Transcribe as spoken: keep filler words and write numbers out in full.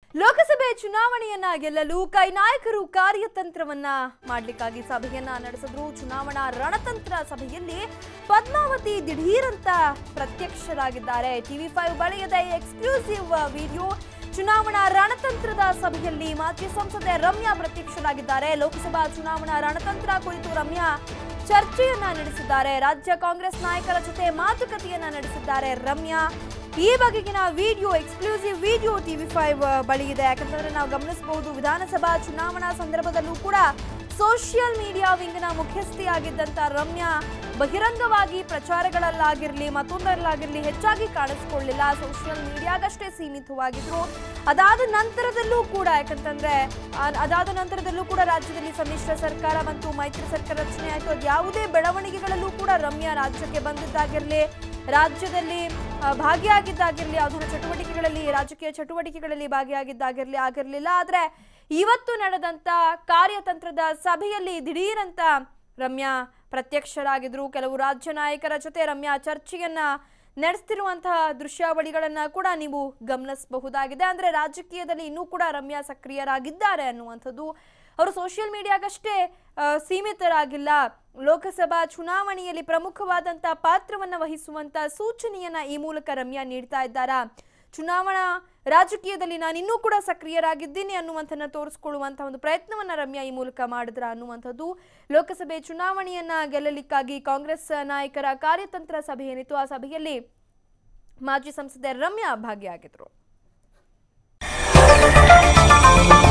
ಲೋಕಸಭೆ ಚುನಾವಣೆಯನ್ನ ಗೆಲ್ಲಲು ಕೈ ನಾಯಕರು ಕಾರ್ಯತಂತ್ರವನ್ನ ಮಾಡಲಿಕ್ಕಾಗಿ ಸಭೆಯನ್ನ ನಡೆಸಿದ್ರು. ಚುನಾವಣಾ ರಣತಂತ್ರ ಸಭೆಯಲ್ಲಿ ಪದ್ಮಾವತಿ ದಿಢೀರಂತ ಪ್ರತ್ಯಕ್ಷರಾಗಿದ್ದಾರೆ. ಟಿವಿ ಫೈವ್ ಬಳಿಯದ ಎಕ್ಸ್ಕ್ಲೂಸಿವ್ ವಿಡಿಯೋ. ಚುನಾವಣಾ ರಣತಂತ್ರದ ಸಭೆಯಲ್ಲಿ ಮಾಜಿ ಸಂಸದೆ ರಮ್ಯಾ ಪ್ರತ್ಯಕ್ಷರಾಗಿದ್ದಾರೆ. ಲೋಕಸಭಾ ಚುನಾವಣಾ ರಣತಂತ್ರ ಕುರಿತು ರಮ್ಯಾ ಚರ್ಚೆಯನ್ನ ನಡೆಸಿದ್ದಾರೆ. ರಾಜ್ಯ ಕಾಂಗ್ರೆಸ್ ನಾಯಕರ ಜೊತೆ ಮಾತುಕತೆಯನ್ನ ನಡೆಸಿದ್ದಾರೆ ರಮ್ಯಾ. ಈ ಬಗೆಗಿನ video, exclusive video TV five ಬಳಿ ಇದೆ. ಯಾಕಂತಂದ್ರೆ ನಾವು ಗಮನಿಸಬಹುದು, ವಿಧಾನಸಭಾ ಚುನಾವಣಾ ಸಂದರ್ಭದಲ್ಲೂ ಕೂಡ ಸೋಷಿಯಲ್ ಮೀಡಿಯಾ ವಿಂಗ್ನ ಮುಖ್ಯಸ್ಥಿಯಾಗಿದ್ದಂತ ರಮ್ಯಾ ಬಹಿರಂಗವಾಗಿ ಪ್ರಚಾರಗಳಲ್ಲಾಗಿರ್ಲಿ ಮತ್ತೊಂದರಲ್ಲಾಗಿರ್ಲಿ ಹೆಚ್ಚಾಗಿ ಕಾಣಿಸ್ಕೊಳ್ಳಿಲ್ಲ. ಸೋಷಿಯಲ್ ಮೀಡಿಯಾಗಷ್ಟೇ ಸೀಮಿತವಾಗಿದ್ರು. ಅದಾದ ನಂತರದಲ್ಲೂ ಕೂಡ ಯಾಕಂತಂದ್ರೆ ಅದಾದ ನಂತರದಲ್ಲೂ ಕೂಡ ರಾಜ್ಯದಲ್ಲಿ ಸಮ್ಮಿಶ್ರ ಸರ್ಕಾರ ಮತ್ತು ಮೈತ್ರಿ ಸರ್ಕಾರ ರಚನೆ ಆಯಿತು. ಅದು ಯಾವುದೇ ಬೆಳವಣಿಗೆಗಳಲ್ಲೂ ಕೂಡ ರಮ್ಯಾ ರಾಜ್ಯಕ್ಕೆ ಬಂದಿದ್ದಾಗಿರಲಿ, ರಾಜ್ಯದಲ್ಲಿ ಭಾಗಿಯಾಗಿದ್ದಾಗಿರಲಿ, ಯಾವುದರ ಚಟುವಟಿಕೆಗಳಲ್ಲಿ ರಾಜಕೀಯ ಚಟುವಟಿಕೆಗಳಲ್ಲಿ ಭಾಗಿಯಾಗಿದ್ದಾಗಿರಲಿ ಆಗಿರಲಿಲ್ಲ. ಆದರೆ ಇವತ್ತು ನಡೆದಂತ ಕಾರ್ಯತಂತ್ರದ ಸಭೆಯಲ್ಲಿ ದಿಢೀರಂತ ರಮ್ಯಾ ಪ್ರತ್ಯಕ್ಷರಾಗಿದ್ರು. ಕೆಲವು ರಾಜ್ಯ ನಾಯಕರ ಜೊತೆ ರಮ್ಯಾ ಚರ್ಚೆಯನ್ನ ನಡೆಸ್ತಿರುವಂತಹ ದೃಶ್ಯಾವಳಿಗಳನ್ನ ಕೂಡ ನೀವು ಗಮನಿಸಬಹುದಾಗಿದೆ. ಅಂದ್ರೆ ರಾಜಕೀಯದಲ್ಲಿ ಇನ್ನೂ ಕೂಡ ರಮ್ಯಾ ಸಕ್ರಿಯರಾಗಿದ್ದಾರೆ ಅನ್ನುವಂಥದ್ದು. ಅವರು ಸೋಷಿಯಲ್ ಮೀಡಿಯಾಗಷ್ಟೇ ಸೀಮಿತರಾಗಿಲ್ಲ, ಲೋಕಸಭಾ ಚುನಾವಣೆಯಲ್ಲಿ ಪ್ರಮುಖವಾದಂಥ ಪಾತ್ರವನ್ನು ವಹಿಸುವಂತ ಸೂಚನೆಯನ್ನ ಈ ಮೂಲಕ ರಮ್ಯಾ ನೀಡ್ತಾ ಇದ್ದಾರಾ. ಚುನಾವಣಾ ರಾಜಕೀಯದಲ್ಲಿ ನಾನು ಇನ್ನೂ ಕೂಡ ಸಕ್ರಿಯರಾಗಿದ್ದೀನಿ ಅನ್ನುವಂಥನ್ನ ತೋರಿಸ್ಕೊಳ್ಳುವಂತಹ ಒಂದು ಪ್ರಯತ್ನವನ್ನ ರಮ್ಯಾ ಈ ಮೂಲಕ ಮಾಡಿದ್ರ ಅನ್ನುವಂಥದ್ದು. ಲೋಕಸಭೆ ಚುನಾವಣೆಯನ್ನ ಗೆಲ್ಲಲಿಕ್ಕಾಗಿ ಕಾಂಗ್ರೆಸ್ ನಾಯಕರ ಕಾರ್ಯತಂತ್ರ ಸಭೆ ಏನಿತ್ತು, ಆ ಸಭೆಯಲ್ಲಿ ಮಾಜಿ ಸಂಸದೆ ರಮ್ಯಾ ಭಾಗಿಯಾಗಿದ್ರು.